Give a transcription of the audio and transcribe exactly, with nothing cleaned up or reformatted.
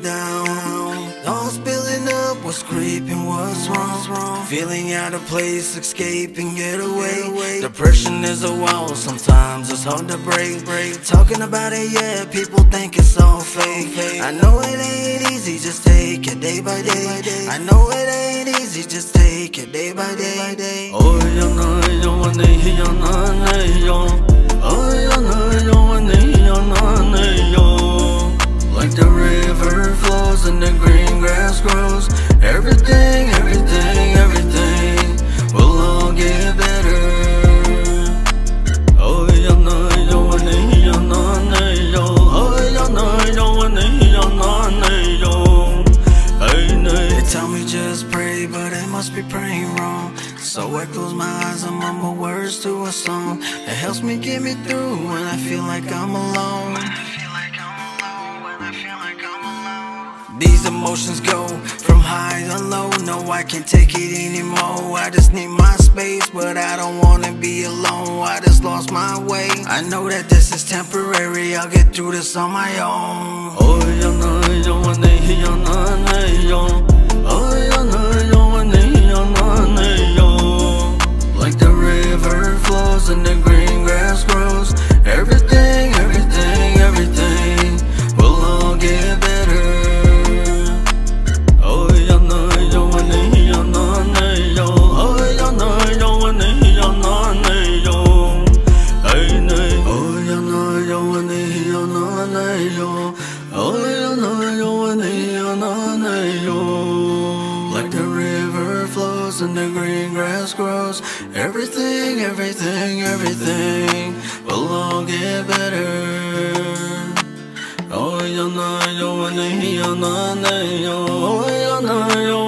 down. All spilling up, what's creeping, what's wrong? Feeling out of place, escape and get away. Depression is a wall, sometimes it's hard to break. Talking about it, yeah, people think it's all fake. I know it ain't easy, just take it day by day. I know it ain't easy, just take it day by day. Oh, you know, you want to hear your name. Oh, you know, you want to hear your name. Like the river flows and the green grass grows. Everything, everything, everything will all get better. Oh, you know, you want to hear your name. Oh, you know, you want to hear your name. Hey, they tell me just pray, but it must be praying wrong. So I close my eyes and mumble words to a song. It helps me get me through when I feel like I'm alone. When I feel like I'm alone, when I feel like I'm alone. These emotions go from high to low. No, I can't take it anymore. I just need my space, but I don't wanna be alone. I just lost my way. I know that this is temporary, I'll get through this on my own. Oh, you know, you wanna hear your name. Oh, you know, you wanna hear your name. Like the river flows and the green grass grows. Everything, everything, everything will all get better. Oh, you know, you wanna hear your name. Oh, you know, you wanna hear your name. Hey, nay. Oh, you know, you wanna hear your name. Oh, you know, you wanna hear your name. Like the river flows and the green grass grows. Everything, everything, everything will all get better. Oh, you know, you wanna hear your name. Oh, you know, you